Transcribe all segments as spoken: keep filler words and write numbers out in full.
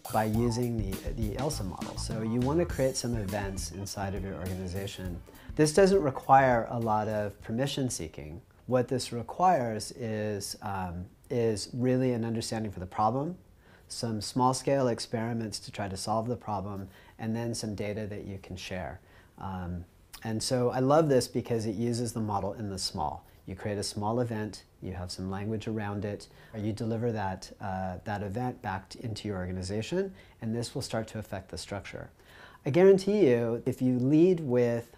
by using the, the ELSA model. So you want to create some events inside of your organization. This doesn't require a lot of permission seeking. What this requires is, um, is really an understanding for the problem, some small-scale experiments to try to solve the problem, and then some data that you can share. Um, and so I love this because it uses the model in the small. You create a small event, you have some language around it, or you deliver that, uh, that event back into your organization, and this will start to affect the structure. I guarantee you, if you lead with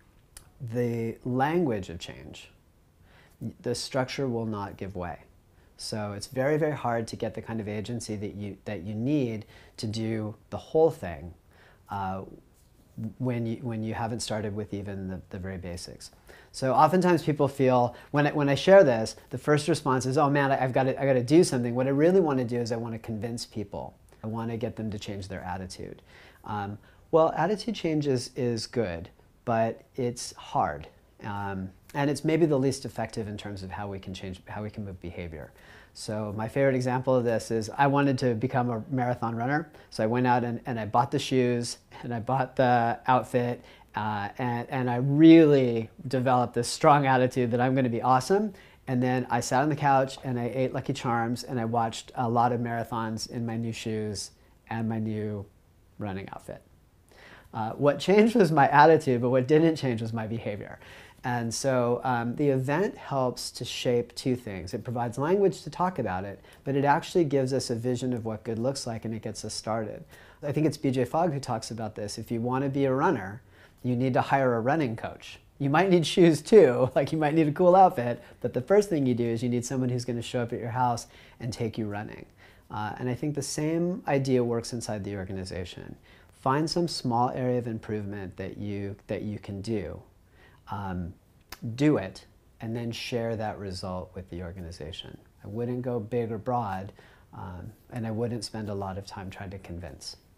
the language of change, the structure will not give way. So it's very, very hard to get the kind of agency that you, that you need to do the whole thing uh, when, you, when you haven't started with even the, the very basics. So oftentimes people feel, when I, when I share this, the first response is, oh man, I've got to, I've got to do something. What I really want to do is I want to convince people. I want to get them to change their attitude. Um, well, attitude change is, is good, but it's hard. Um, and it's maybe the least effective in terms of how we can change, how we can move behavior. So my favorite example of this is I wanted to become a marathon runner. So I went out and, and I bought the shoes and I bought the outfit uh, and, and I really developed this strong attitude that I'm going to be awesome. And then I sat on the couch and I ate Lucky Charms and I watched a lot of marathons in my new shoes and my new running outfit. Uh, what changed was my attitude, but what didn't change was my behavior. And so um, the event helps to shape two things. It provides language to talk about it, but it actually gives us a vision of what good looks like and it gets us started. I think it's B J Fogg who talks about this. If you want to be a runner, you need to hire a running coach. You might need shoes too, like you might need a cool outfit, but the first thing you do is you need someone who's going to show up at your house and take you running. Uh, and I think the same idea works inside the organization. Find some small area of improvement that you, that you can do. Um, do it, and then share that result with the organization. I wouldn't go big or broad, um, and I wouldn't spend a lot of time trying to convince.